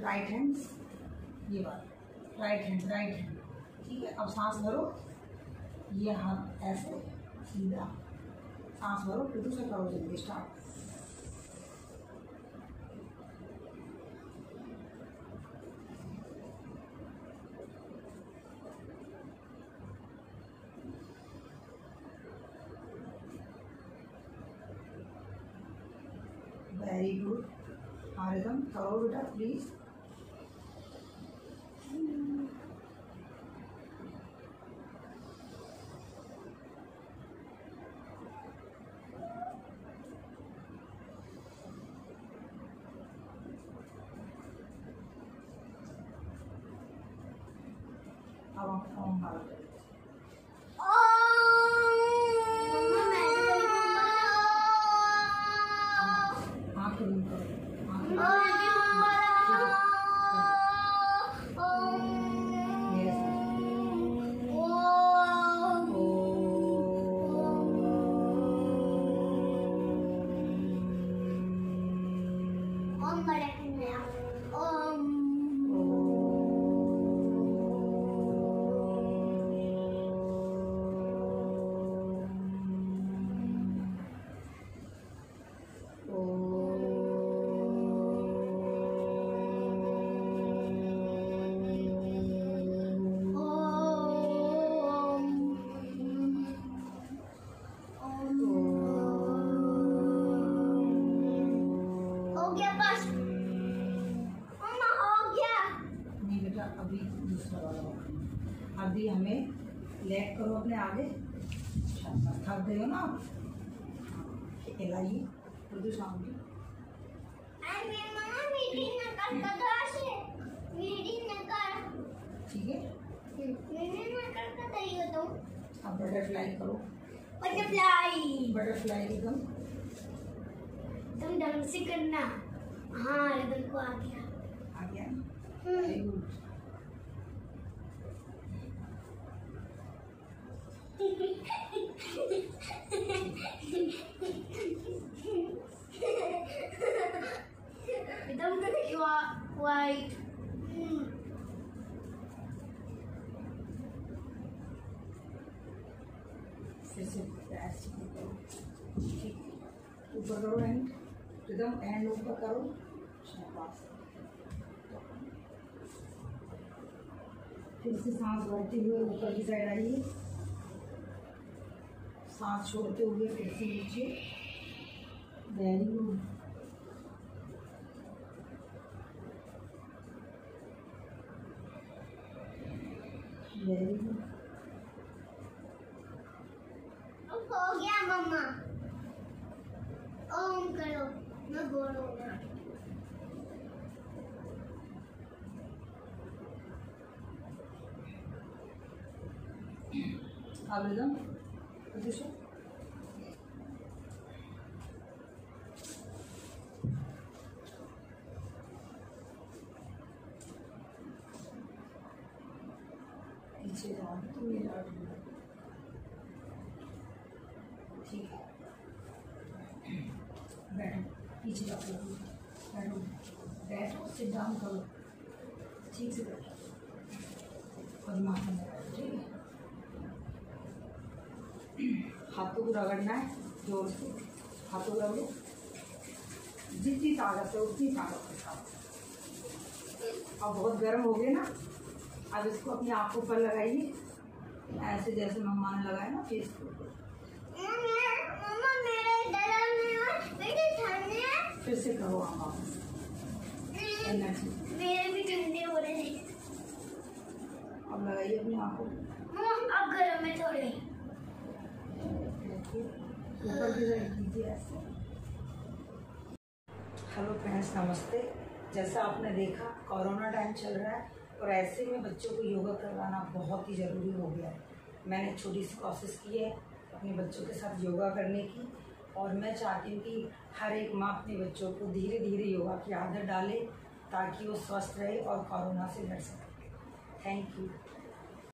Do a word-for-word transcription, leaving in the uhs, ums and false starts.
Right hand, ये बात right hand right hand, ठीक है। अब सांस भरो, ये हाथ ऐसे सीधा, सांस भरो, फिर दूसरा करो, जल्दी स्टार्ट। वेरी गुड, हाँ रिदम करो बेटा प्लीज। अब हम फॉर्म मारो, आँखें बंद करो, मेरे साथ अभी दूसरा वाला। अभी हमें लेग करो अपने आगे, थक गए हो ना आप, हिलाइए उर्दू सामने। ठीक है, अब बटरफ्लाई करो, बटरफ्लाई बटरफ्लाई एकदम एकदम ढंग से करना। हाँ रिदम को आ गया, आ गया, वेरी गुड। एकदम वाइट, फिर से ऐसे करो, ठीक, ऊपर करो एंड एकदम एंड ऊपर करो, शाबाश। फिर से सांस भरते हुए ऊपर की साइड आइए, सांस छोड़ते हुए फिर से नीचे, वेरी गुड। वेरी गुड, हो गया मम्मा। ओम करो, मैं बोलूँगा। अब रिदम पोजीशन, पीछे जाओ तो मेरा ठीक है, बैठो, पीछे जाओ, बैठो बैठो, सिट डाउन करो, ठीक से बैठो, और माथा में बैठो, ठीक है। हाथों को रगड़ना है जोर से, हाथों को रगड़ो, जितनी ताकत है उतनी ताकत के साथ। अब बहुत गर्म हो गए ना, अब इसको अपनी आंखों पर लगाइए, ऐसे जैसे मम्मा ने लगाया ना फेस को। फिर से करो आप वापस, मेरे भी ठंडे हो रहे हैं। अब लगाइए अपनी आंखों, अब गर्म है थोड़े, ऊपर की साइड कीजिए ऐसे। हेलो फ्रेंड्स, नमस्ते। जैसा आपने देखा कोरोना टाइम चल रहा है और ऐसे में बच्चों को योगा करवाना बहुत ही ज़रूरी हो गया है। मैंने छोटी सी कोशिश की है अपने बच्चों के साथ योगा करने की, और मैं चाहती हूँ कि हर एक माँ अपने बच्चों को धीरे धीरे योगा की आदत डाले ताकि वो स्वस्थ रहे और कोरोना से लड़ सके। Thank you.